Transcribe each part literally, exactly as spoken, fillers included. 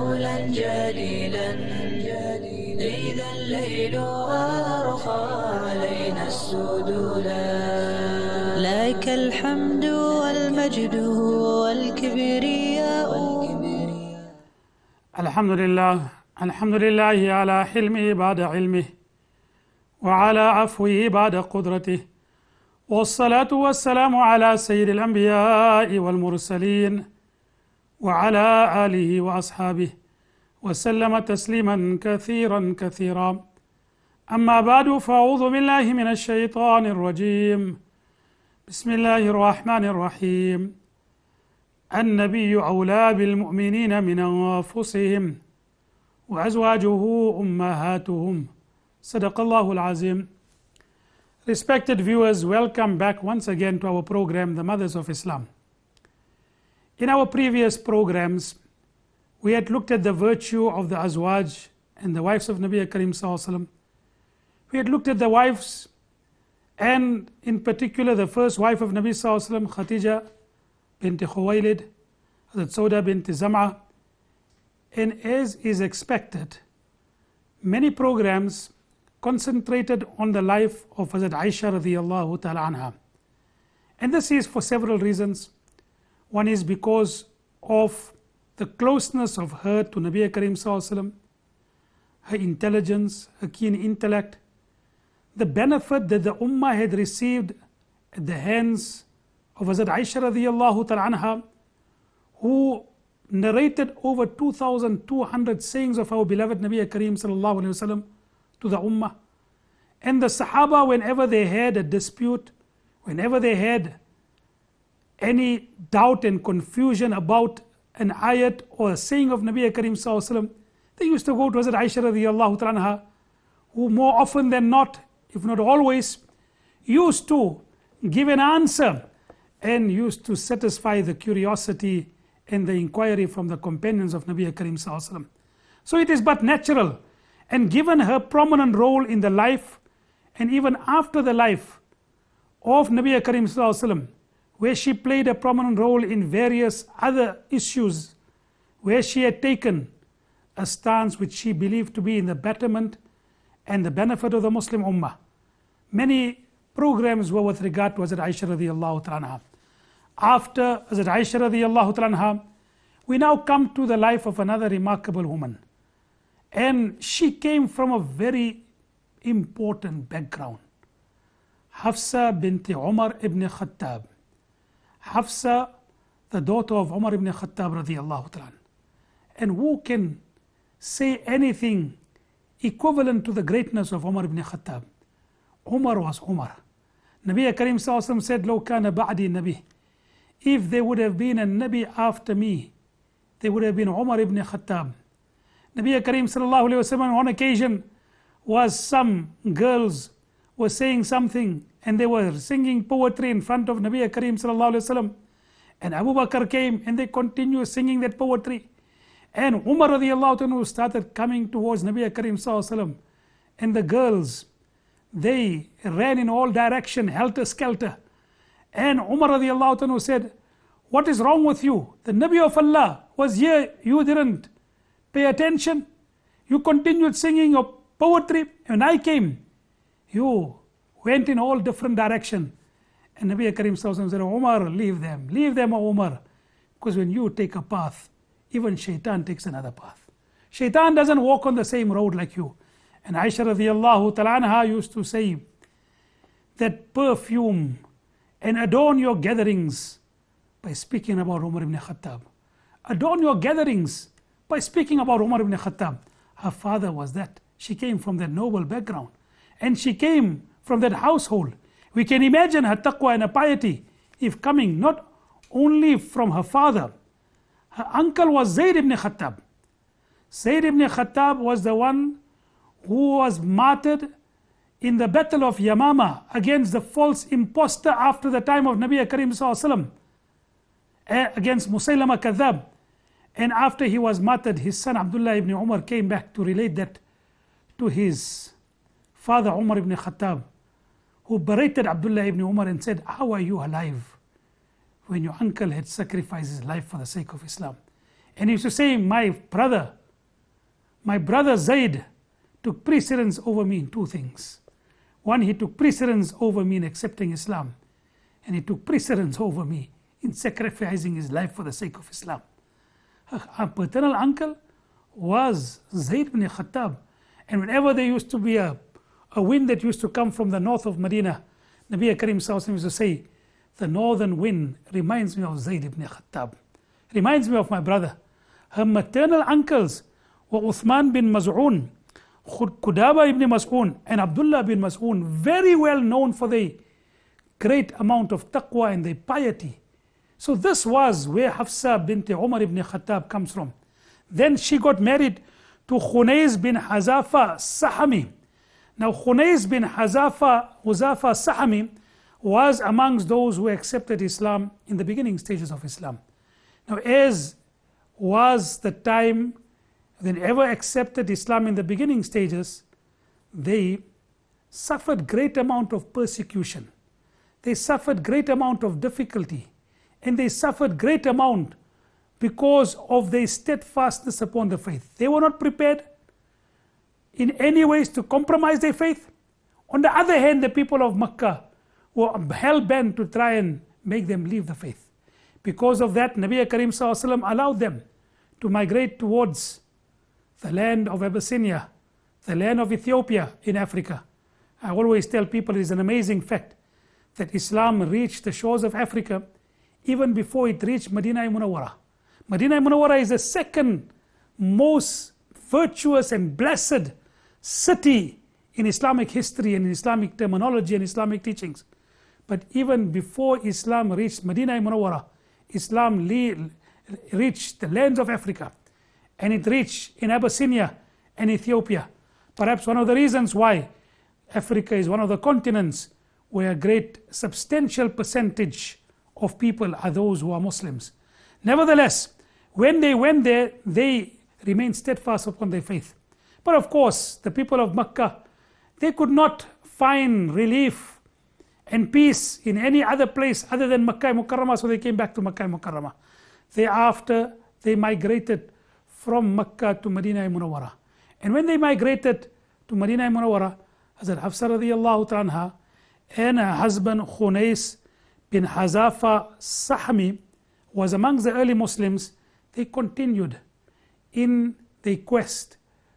مولا جليلا إذا الليل أرخى علينا السدولا لك الحمد والمجد والكبرياء. الحمد لله الحمد لله على حلمه بعد علمه وعلى عفوه بعد قدرته، والصلاة والسلام على سيد الأنبياء والمرسلين وعلى آله وأصحابه وسلم تسليما كثيرا كثيرا. أما بعد، فأعوذ بالله من الشيطان الرجيم. بسم الله الرحمن الرحيم. النبي أولى بالمؤمنين من أنفسهم وأزواجه أمهاتهم. صدق الله العظيم. Respected viewers, welcome back once again to our program, The Mothers of Islam. In our previous programs, we had looked at the virtue of the Azwaj and the wives of Nabi Karim Sallallahu Alaihi Wasallam. We had looked at the wives, and in particular the first wife of Nabi Sallallahu Alaihi Wasallam, Khadija bint Khuwaylid, Hazrat Sauda bint Zam'a. And as is expected, many programs concentrated on the life of Hazrat Aisha radiyallahu ta'ala anha. And this is for several reasons. One is because of the closeness of her to Nabi Karim Sallallahu Alaihi Wasallam, her intelligence, her keen intellect, the benefit that the Ummah had received at the hands of Hazrat Aisha radiyallahu ta'ala anha, who narrated over two thousand two hundred sayings of our beloved Nabi Karim Sallallahu Alaihi Wasallam to the Ummah. And the Sahaba, whenever they had a dispute, whenever they had any doubt and confusion about an ayat or a saying of Nabi Karim Sallallahu Alaihi Wasallam, they used to go to Hazrat Aisha radiyallahu ta'ala anha, who more often than not, if not always, used to give an answer and used to satisfy the curiosity and the inquiry from the companions of Nabi Karim Sallallahu Alaihi Wasallam. So it is but natural, and given her prominent role in the life and even after the life of Nabi Karim Sallallahu Alaihi Wasallam, where she played a prominent role in various other issues, where she had taken a stance which she believed to be in the betterment and the benefit of the Muslim Ummah. Many programs were with regard to Hazrat Aisha radiyallahu ta'ala anha. After Hazrat Aisha radiyallahu ta'ala anha, we now come to the life of another remarkable woman. And she came from a very important background. Hafsa bint Umar ibn Khattab. Hafsa, the daughter of Umar ibn Khattab radiyallahu ta'ala. And who can say anything equivalent to the greatness of Umar ibn Khattab? Umar was Umar. Nabi Karim Sallallahu Alaihi Wasallam said, "Law kana ba'di nabi." If there would have been a Nabi after me, there would have been Umar ibn Khattab. Nabi Karim Sallallahu Alaihi Wasallam on occasion was some girls were saying something and they were singing poetry in front of Nabi Karim Sallallahu Alaihi Wasallam. And Abu Bakr came and they continued singing that poetry. And Umar radiyallahu anhu started coming towards Nabi Karim Sallallahu Alaihi Wasallam. And the girls, they ran in all direction, helter-skelter. And Umar radiyallahu anhu said, "What is wrong with you? The Nabi of Allah was here, you didn't pay attention. You continued singing your poetry. When I came, you went in all different direction." And Nabi Karim Sallallahu Alaihi Wasallam said, "Umar, leave them, leave them, O Umar. Because when you take a path, even Shaitan takes another path. Shaitan doesn't walk on the same road like you." And Aisha radiyallahu ta'ala anha used to say that perfume and adorn your gatherings by speaking about Umar ibn Khattab. Adorn your gatherings by speaking about Umar ibn Khattab. Her father was that. She came from that noble background. And she came from that household. We can imagine her taqwa and her piety if coming not only from her father. Her uncle was Zayd ibn Khattab. Zayd ibn Khattab was the one who was martyred in the battle of Yamama against the false impostor after the time of Nabi Karim Sallallahu Alaihi Wasallam, against Musaylama Kadhab. And after he was martyred, his son Abdullah ibn Umar came back to relate that to his father Umar ibn Khattab, who berated Abdullah ibn Umar and said, "How are you alive when your uncle had sacrificed his life for the sake of Islam?" And he used to say, my brother, my brother Zaid took precedence over me in two things. One, he took precedence over me in accepting Islam, and he took precedence over me in sacrificing his life for the sake of Islam. Our paternal uncle was Zayd ibn Khattab, and whenever there used to be a, a wind that used to come from the north of Medina, Nabi Karim Sallallahu Alaihi Wasallam used to say, the northern wind reminds me of Zayd ibn Khattab, reminds me of my brother. Her maternal uncles were Uthman bin Maz'un, Qudaba ibn Mas'un, and Abdullah bin Mas'un, very well known for their great amount of taqwa and their piety. So this was where Hafsa bint Umar ibn Khattab comes from. Then she got married to Khunayz bin Hazafa Sahami. Now Khunayz bin Hazafa Huzafa Sahami was amongst those who accepted Islam in the beginning stages of Islam. Now as was the time they ever accepted Islam in the beginning stages, they suffered great amount of persecution. They suffered great amount of difficulty, and they suffered great amount because of their steadfastness upon the faith. They were not prepared in any ways to compromise their faith. On the other hand, the people of Makkah were hell-bent to try and make them leave the faith. Because of that, Nabi Karim Sallallahu Alaihi Wasallam allowed them to migrate towards the land of Abyssinia, the land of Ethiopia in Africa. I always tell people it is an amazing fact that Islam reached the shores of Africa even before it reached Medina Munawwara. Medina Munawwara is the second most virtuous and blessed city in Islamic history and in Islamic terminology and Islamic teachings. But even before Islam reached Medina Munawwara, Islam reached the lands of Africa, and it reached in Abyssinia and Ethiopia. Perhaps one of the reasons why Africa is one of the continents where a great substantial percentage of people are those who are Muslims. Nevertheless, when they went there, they remained steadfast upon their faith. But of course, the people of Makkah, they could not find relief and peace in any other place other than Makkah Mukarramah, so they came back to Makkah Mukarramah. Thereafter, they migrated from Makkah to Medina Munawwara. And when they migrated to Medina Munawwara, Hazrat Hafsa radiyallahu anha and her husband Khunayz bin Hazafa Sahmi was amongst the early Muslims. They continued in their quest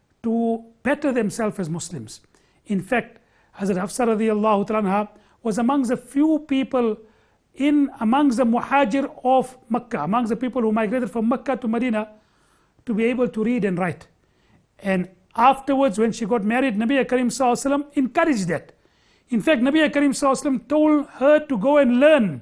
to better themselves as Muslims. In fact, Hazrat Hafsa radiyallahu anha was amongst the few people in amongst the Muhajir of Makkah, amongst the people who migrated from Makkah to Medina, to be able to read and write. And afterwards, when she got married, Nabi Karim Sallallahu Alaihi Wasallam encouraged that. In fact, Nabi Karim Sallallahu Alaihi Wasallam told her to go and learn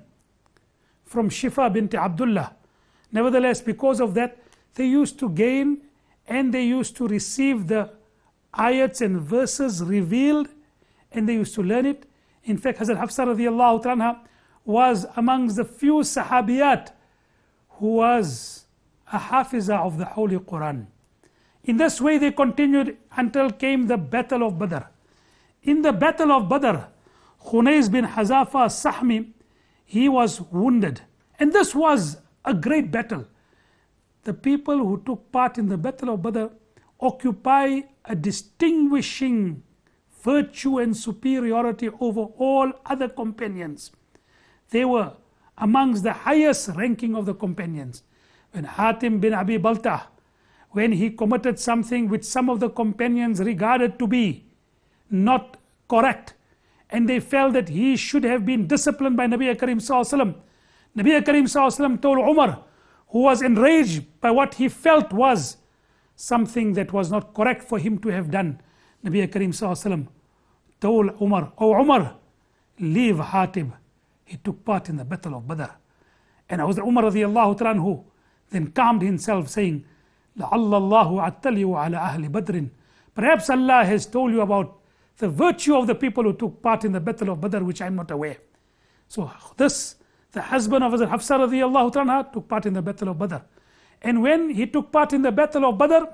from Shifa bint Abdullah. Nevertheless, because of that, they used to gain and they used to receive the ayats and verses revealed, and they used to learn it. In fact, Hazrat Hafsa radiyallahu anha was amongst the few Sahabiyat who was a Hafiza of the Holy Quran. In this way they continued until came the Battle of Badr. In the Battle of Badr, Khunayz bin Hazafa Sahmi, he was wounded. And this was a great battle. The people who took part in the Battle of Badr occupy a distinguishing virtue and superiority over all other companions. They were amongst the highest ranking of the companions. When Hatim bin Abi Baltah, when he committed something which some of the companions regarded to be not correct, and they felt that he should have been disciplined by Nabi Karim Sallallahu Alaihi Wasallam. Nabi Karim Sallallahu Alaihi Wasallam told Umar, who was enraged by what he felt was something that was not correct for him to have done. Nabi Karim Sallallahu Alaihi Wasallam told Umar, "Oh Umar, leave Hatim. He took part in the Battle of Badr." And Hazrat Umar radiyallahu anhu then calmed himself, saying, لَعَلَّ اللَّهُ أَتَّلِيُ عَلَى أَهْلِ بَدْرٍ. Perhaps Allah has told you about the virtue of the people who took part in the Battle of Badr, which I am not aware. So this, the husband of Hazrat Hafsa radiyallahu anha, took part in the Battle of Badr. And when he took part in the Battle of Badr,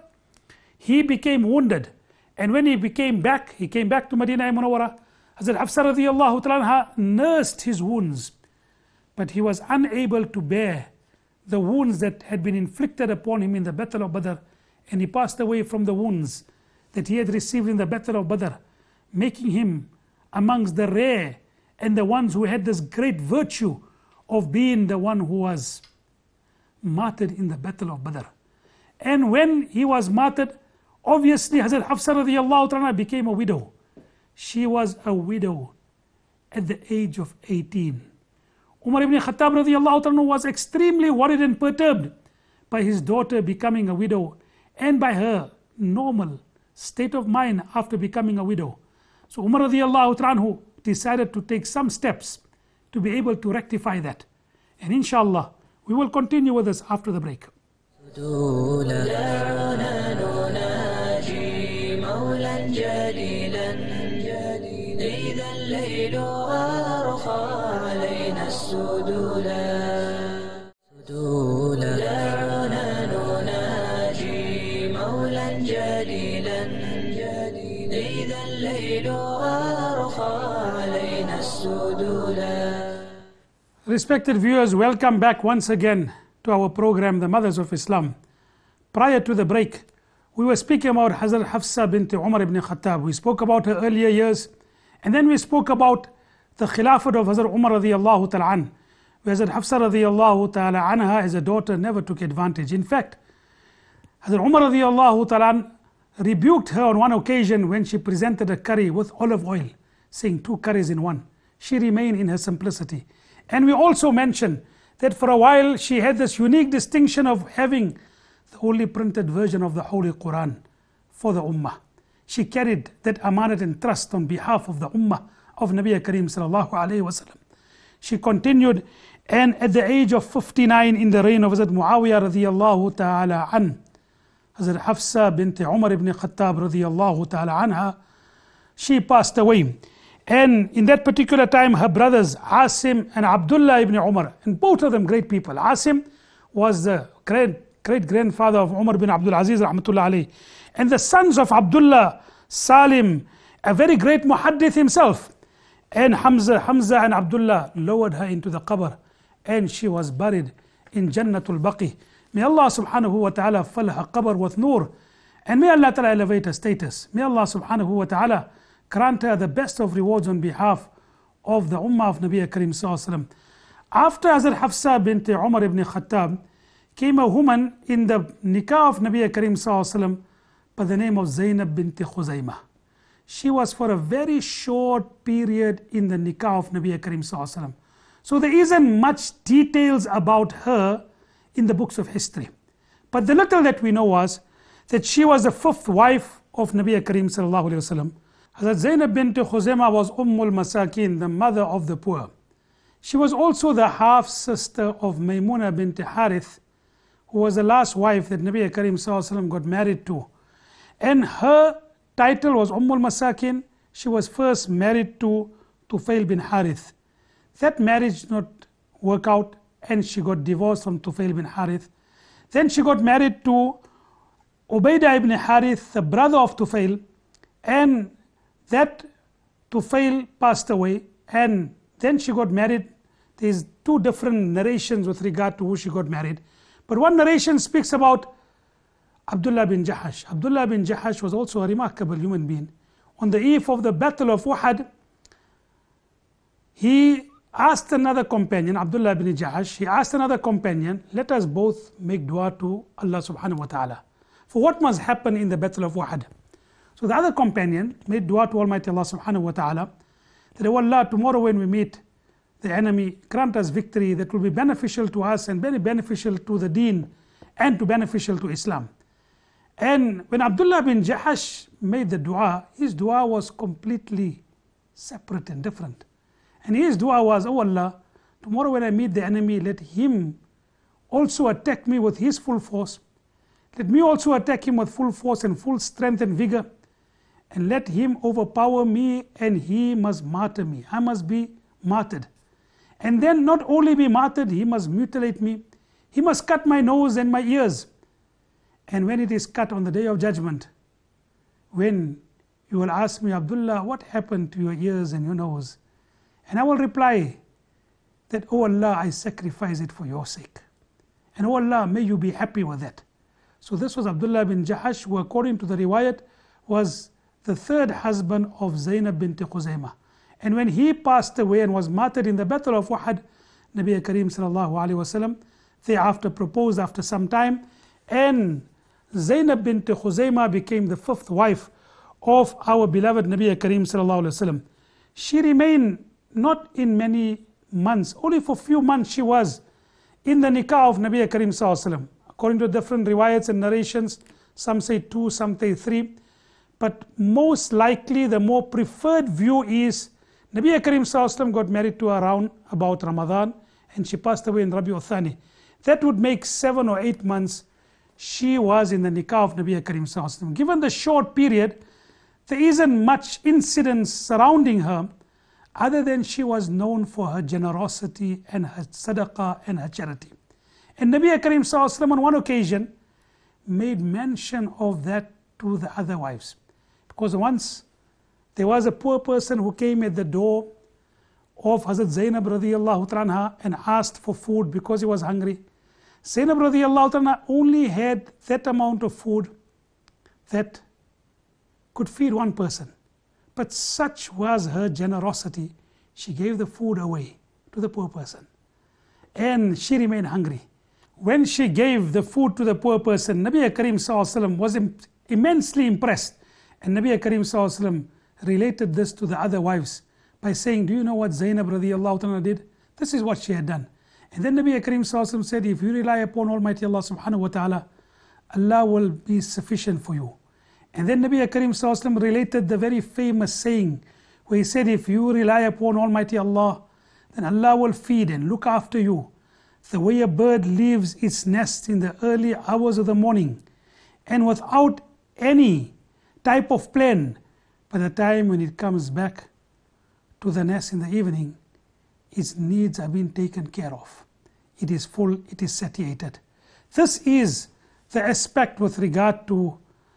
he became wounded. And when he became back, he came back to Medina Munawwara. Hazrat Hafsa radiyallahu anha nursed his wounds, but he was unable to bear the wounds that had been inflicted upon him in the Battle of Badr, and he passed away from the wounds that he had received in the Battle of Badr, making him amongst the rare and the ones who had this great virtue of being the one who was martyred in the Battle of Badr. And when he was martyred, obviously Hazrat Hafsa radiallahu ta'ala became a widow. She was a widow at the age of eighteen. Umar ibn Khattab radiallahu ta'ala was extremely worried and perturbed by his daughter becoming a widow and by her normal state of mind after becoming a widow. So Umar radiallahu ta'ala decided to take some steps to be able to rectify that. And inshallah, we will continue with this after the break. Respected viewers, welcome back once again to our program, The Mothers of Islam. Prior to the break, we were speaking about Hazrat Hafsa bint Umar ibn Khattab. We spoke about her earlier years, and then we spoke about the Khilafat of Hazrat Umar radiallahu ta'ala an, where Hazrat Hafsa radiallahu ta'ala anha as a daughter never took advantage. In fact, Hazrat Umar radiallahu ta'ala an rebuked her on one occasion when she presented a curry with olive oil, saying two curries in one. She remained in her simplicity. And we also mentioned that for a while she had this unique distinction of having the only printed version of the Holy Quran for the Ummah. She carried that amanat and trust on behalf of the Ummah of Nabi Kareem sallallahu alayhi wa sallam. She continued, and at the age of fifty-nine in the reign of Hazrat Muawiyah radiyallahu ta'ala an, Hazrat Hafsa bint Umar ibn Khattab radiyallahu ta'ala anha, she passed away. And in that particular time, her brothers Asim and Abdullah ibn Umar, and both of them great people. Asim was the great great grandfather of Umar bin Abdul Aziz rahmatullah alayhi, and the sons of Abdullah, Salim, a very great muhaddith himself. And Hamza, Hamza and Abdullah lowered her into the qabr, and she was buried in Jannatul Baqi. May Allah subhanahu wa ta'ala fill her qabr with nur, and may Allah ta'ala elevate her status. May Allah subhanahu wa ta'ala grant her the best of rewards on behalf of the Ummah of Nabi Kareem sallallahu alaihi wasallam. After Hazrat Hafsa bint Umar ibn Khattab came a woman in the nikah of Nabi Kareem sallallahu alaihi wasallam by the name of Zainab bint Khuzaimah. She was for a very short period in the nikah of Nabi Kareem sallallahu alaihi wasallam. So there isn't much details about her in the books of history. But the little that we know was that she was the fifth wife of Nabi Kareem sallallahu alaihi wasallam. Hazrat Zainab bint Khuzaimah was Ummul Masakin, the mother of the poor. She was also the half sister of Maymuna bint Harith, who was the last wife that Nabi Kareem sallallahu alaihi wasallam got married to. And her title was Ummul Masakin. She was first married to Tufail bin Harith. That marriage did not work out, and she got divorced from Tufail bin Harith. Then she got married to Ubaidah ibn Harith, the brother of Tufail, and that Tufail passed away, and then she got married. There's two different narrations with regard to who she got married. But one narration speaks about Abdullah bin Jahash. Abdullah bin Jahash was also a remarkable human being. On the eve of the Battle of Uhud, he asked another companion, Abdullah bin Jahash, he asked another companion, let us both make dua to Allah subhanahu wa ta'ala for what must happen in the Battle of Uhud. So the other companion made dua to Almighty Allah subhanahu wa ta'ala that, oh Allah, tomorrow when we meet the enemy, grant us victory that will be beneficial to us and very beneficial to the deen and to beneficial to Islam. And when Abdullah bin Jahash made the dua, his dua was completely separate and different. And his dua was, oh Allah, tomorrow when I meet the enemy, let him also attack me with his full force. Let me also attack him with full force and full strength and vigor. And let him overpower me, and he must martyr me. I must be martyred. And then not only be martyred, he must mutilate me. He must cut my nose and my ears. And when it is cut on the day of judgment, when you will ask me, Abdullah, what happened to your ears and your nose? And I will reply that, oh Allah, I sacrifice it for your sake. and oh Allah, may you be happy with that. So this was Abdullah bin Jahash, who according to the riwayat was the third husband of Zainab bint Khuzaymah. And when he passed away and was martyred in the battle of Uhud, Nabi Kareem sallallahu alayhi wasallam thereafter proposed after some time, and Zainab bint Khuzaymah became the fifth wife of our beloved Nabi Kareem sallallahu alayhi wasallam. She remained not in many months, only for few months she was in the nikah of Nabi Kareem sallallahu alayhi wasallam. According to different riwayats and narrations, some say two, some say three. But most likely the more preferred view is Nabi Kareem sallallahu alayhi wasallam got married to her around about Ramadan, and she passed away in Rabiul Thani. That would make seven or eight months she was in the nikah of Nabi Kareem sallallahu alayhi wasallam. Given the short period, there isn't much incidents surrounding her other than she was known for her generosity and her sadaqah and her charity. And Nabi Kareem sallallahu alayhi wasallam on one occasion made mention of that to the other wives. Because once there was a poor person who came at the door of Hazrat Zainab radiallahu anha and asked for food because he was hungry. Zainab radiallahu anha only had that amount of food that could feed one person. But such was her generosity, she gave the food away to the poor person. And she remained hungry. When she gave the food to the poor person, Nabi Kareem sallallahu alayhi wasallam was im- immensely impressed. And Nabi Kareem sallallahu alayhi wasallam related this to the other wives by saying, do you know what Zainab radiallahu anha did? This is what she had done. And then Nabi Kareem sallallahu alayhi wasallam said, if you rely upon Almighty Allah subhanahu wa ta'ala, Allah will be sufficient for you. And then Nabi Kareem sallallahu alayhi wasallam related the very famous saying where he said, if you rely upon Almighty Allah, then Allah will feed and look after you. The way a bird leaves its nest in the early hours of the morning and without any type of plan, by the time when it comes back to the nest in the evening, its needs are being taken care of. It is full, it is satiated. This is the aspect with regard to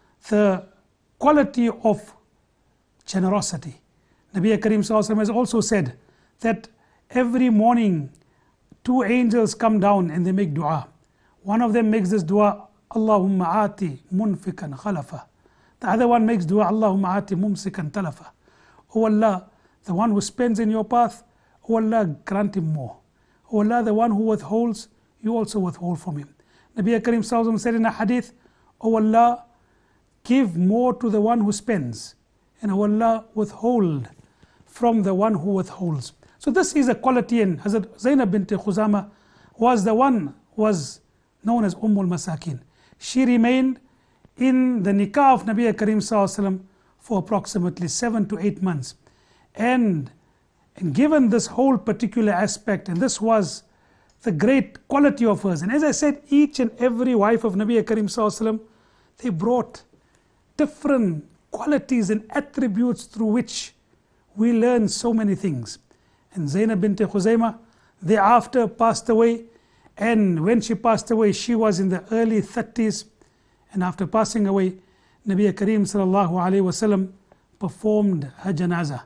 the quality of generosity. Nabi Kareem sallallahu alayhi wasallam has also said that every morning two angels come down and they make dua. One of them makes this dua, Allahumma aati munfikan khalafa. The other one makes dua, Allahumma aati mumsikan talafa. Oh Allah, the one who spends in your path, oh Allah, grant him more. Oh Allah, the one who withholds, you also withhold from him. Nabi Kareem sallallahu alayhi wasallam said in a hadith, oh Allah, give more to the one who spends, and oh Allah, withhold from the one who withholds. So this is a quality, and Hazrat Zainab bint Khuzaymah was the one was known as Ummul Masakin. She remained in the nikah of Nabi Kareem sallallahu alayhi wasallam for approximately seven to eight months. And, and given this whole particular aspect, and this was the great quality of hers. And as I said, each and every wife of Nabi Kareem sallallahu alayhi wasallam, they brought different qualities and attributes through which we learn so many things. And Zainab bint Khuzaymah thereafter passed away, and when she passed away she was in the early thirties, and after passing away Nabi Kareem sallallahu alayhi wasallam performed her janazah.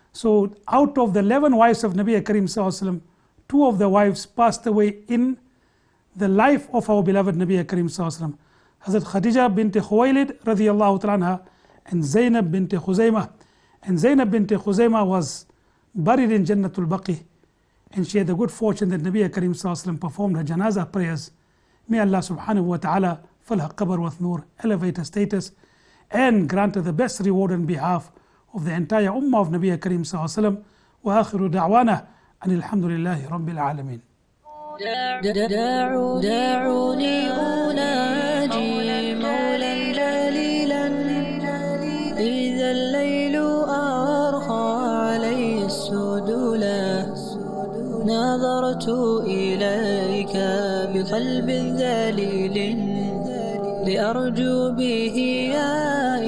So out of the eleven wives of Nabi Kareem sallallahu alayhi wasallam, two of the wives passed away in the life of our beloved Nabi Kareem sallallahu alayhi wasallam. Hazrat Khadija bint Khuwaylid radiyallahu ta'ala anha and Zainab bint Khuzaymah. And Zainab bint Khuzaymah was buried in Jannatul Baqi, and she had the good fortune that Nabi Kareem sallallahu alayhi wasallam performed her janazah prayers. May Allah subhanahu wa ta'ala fill her qabr with nur, elevate her status, and grant her the best reward on behalf of the entire ummah of Nabi Kareem sallallahu alayhi wasallam. Wa akhiru da'wana anil hamdulillahi rabbil alameen. دعوني أناجي مولا جليلا إذا الليل أرخى علي السدولا نظرت إليك بقلب ذليل لأرجو به يا